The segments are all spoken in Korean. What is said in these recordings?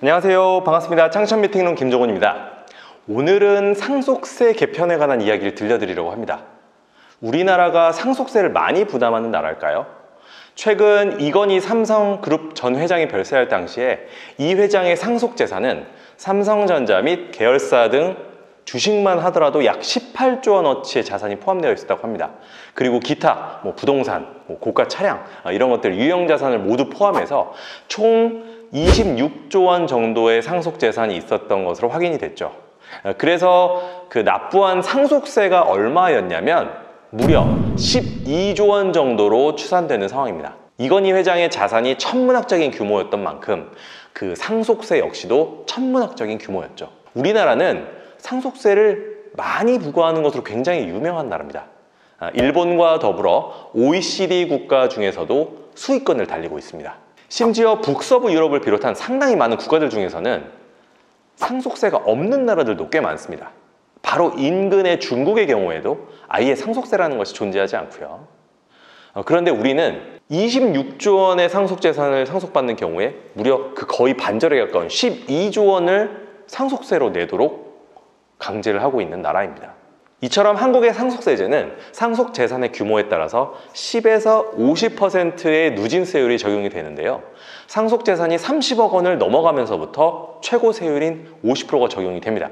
안녕하세요. 반갑습니다. 창천미팅룸 김종훈입니다. 오늘은 상속세 개편에 관한 이야기를 들려드리려고 합니다. 우리나라가 상속세를 많이 부담하는 나라일까요? 최근 이건희 삼성그룹 전 회장이 별세할 당시에 이 회장의 상속재산은 삼성전자 및 계열사 등 주식만 하더라도 약 18조 원어치의 자산이 포함되어 있었다고 합니다. 그리고 기타, 부동산, 고가 차량 이런 것들 유형자산을 모두 포함해서 총 26조 원 정도의 상속재산이 있었던 것으로 확인이 됐죠. 그래서 그 납부한 상속세가 얼마였냐면 무려 12조 원 정도로 추산되는 상황입니다. 이건희 회장의 자산이 천문학적인 규모였던 만큼 그 상속세 역시도 천문학적인 규모였죠. 우리나라는 상속세를 많이 부과하는 것으로 굉장히 유명한 나라입니다. 일본과 더불어 OECD 국가 중에서도 수익권을 달리고 있습니다. 심지어 북서부 유럽을 비롯한 상당히 많은 국가들 중에서는 상속세가 없는 나라들도 꽤 많습니다. 바로 인근의 중국의 경우에도 아예 상속세라는 것이 존재하지 않고요. 그런데 우리는 26조 원의 상속재산을 상속받는 경우에 무려 그 거의 반절에 가까운 12조 원을 상속세로 내도록 강제를 하고 있는 나라입니다. 이처럼 한국의 상속세제는 상속재산의 규모에 따라서 10에서 50%의 누진세율이 적용이 되는데요. 상속재산이 30억 원을 넘어가면서부터 최고 세율인 50%가 적용이 됩니다.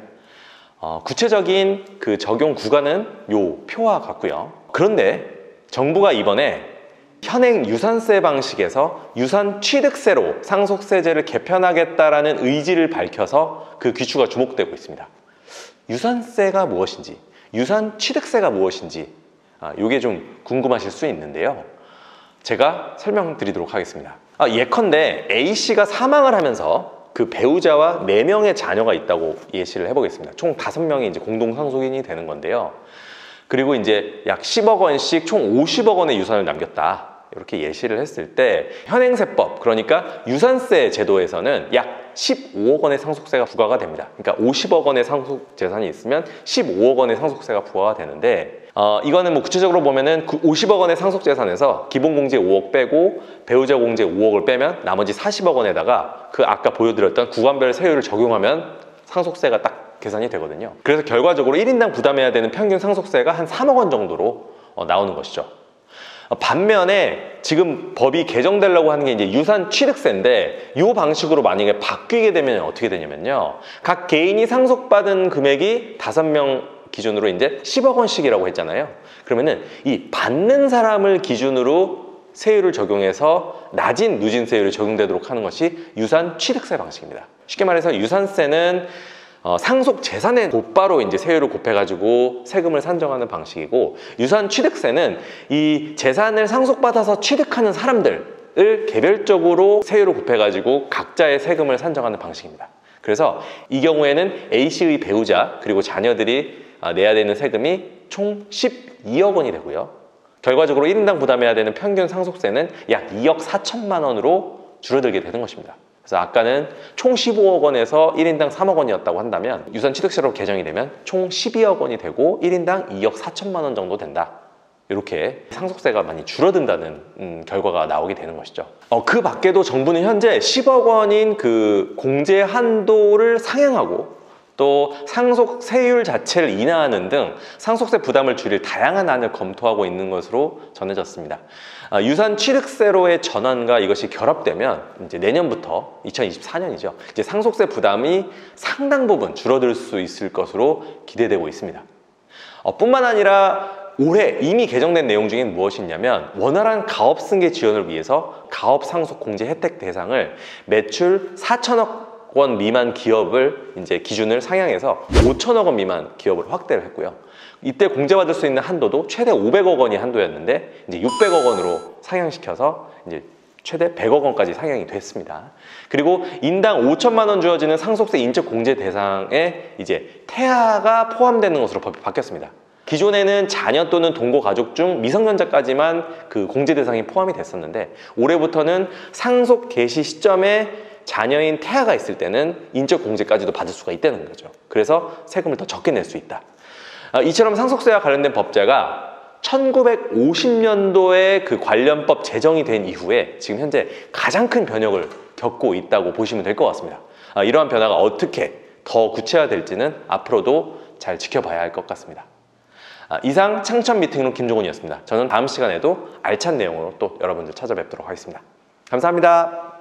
구체적인 그 적용 구간은 요 표와 같고요. 그런데 정부가 이번에 현행 유산세 방식에서 유산 취득세로 상속세제를 개편하겠다라는 의지를 밝혀서 그 귀추가 주목되고 있습니다. 유산세가 무엇인지, 유산 취득세가 무엇인지 이게 좀 궁금하실 수 있는데요. 제가 설명드리도록 하겠습니다. 예컨대 A씨가 사망을 하면서 그 배우자와 4명의 자녀가 있다고 예시를 해보겠습니다. 총 5명이 이제 공동상속인이 되는 건데요. 그리고 이제 약 10억 원씩 총 50억 원의 유산을 남겼다. 이렇게 예시를 했을 때 현행세법, 그러니까 유산세 제도에서는 약 15억 원의 상속세가 부과가 됩니다. 그러니까 50억 원의 상속재산이 있으면 15억 원의 상속세가 부과가 되는데 이거는 구체적으로 보면은 그 50억 원의 상속재산에서 기본공제 5억 빼고 배우자 공제 5억을 빼면 나머지 40억 원에다가 그 아까 보여드렸던 구간별 세율을 적용하면 상속세가 딱 계산이 되거든요. 그래서 결과적으로 1인당 부담해야 되는 평균 상속세가 한 3억 원 정도로 나오는 것이죠. 반면에 지금 법이 개정되려고 하는 게 이제 유산 취득세인데 이 방식으로 만약에 바뀌게 되면 어떻게 되냐면요. 각 개인이 상속받은 금액이 5명 기준으로 이제 10억 원씩이라고 했잖아요. 그러면은 이 받는 사람을 기준으로 세율을 적용해서 낮은 누진세율이 적용되도록 하는 것이 유산 취득세 방식입니다. 쉽게 말해서 유산세는 상속 재산에 곧바로 이제 세율을 곱해가지고 세금을 산정하는 방식이고, 유산 취득세는 이 재산을 상속받아서 취득하는 사람들을 개별적으로 세율을 곱해가지고 각자의 세금을 산정하는 방식입니다. 그래서 이 경우에는 A씨의 배우자 그리고 자녀들이 내야 되는 세금이 총 12억 원이 되고요. 결과적으로 1인당 부담해야 되는 평균 상속세는 약 2억 4천만 원으로 줄어들게 되는 것입니다. 그래서 아까는 총 15억 원에서 1인당 3억 원이었다고 한다면 유산 취득세로 개정이 되면 총 12억 원이 되고 1인당 2억 4천만 원 정도 된다. 이렇게 상속세가 많이 줄어든다는 결과가 나오게 되는 것이죠. 그 밖에도 정부는 현재 10억 원인 그 공제 한도를 상향하고 또 상속세율 자체를 인하하는 등 상속세 부담을 줄일 다양한 안을 검토하고 있는 것으로 전해졌습니다. 유산 취득세로의 전환과 이것이 결합되면 이제 내년부터 2024년이죠. 이제 상속세 부담이 상당 부분 줄어들 수 있을 것으로 기대되고 있습니다. 뿐만 아니라 올해 이미 개정된 내용 중엔 무엇이 있냐면 원활한 가업 승계 지원을 위해서 가업 상속 공제 혜택 대상을 매출 4천억 원 미만 기업을 이제 기준을 상향해서 5천억 원 미만 기업을 확대를 했고요. 이때 공제받을 수 있는 한도도 최대 500억 원이 한도였는데 이제 600억 원으로 상향시켜서 이제 최대 100억 원까지 상향이 됐습니다. 그리고 인당 5천만 원 주어지는 상속세 인적 공제 대상에 이제 태아가 포함되는 것으로 법이 바뀌었습니다. 기존에는 자녀 또는 동거 가족 중 미성년자까지만 그 공제 대상이 포함이 됐었는데 올해부터는 상속 개시 시점에 자녀인 태아가 있을 때는 인적 공제까지도 받을 수가 있다는 거죠. 그래서 세금을 더 적게 낼 수 있다. 이처럼 상속세와 관련된 법제가 1950년도에 그 관련법 제정이 된 이후에 지금 현재 가장 큰 변혁을 겪고 있다고 보시면 될 것 같습니다. 이러한 변화가 어떻게 더 구체화될지는 앞으로도 잘 지켜봐야 할 것 같습니다. 이상 창천 미팅룸 김종훈이었습니다. 저는 다음 시간에도 알찬 내용으로 또 여러분들 찾아뵙도록 하겠습니다. 감사합니다.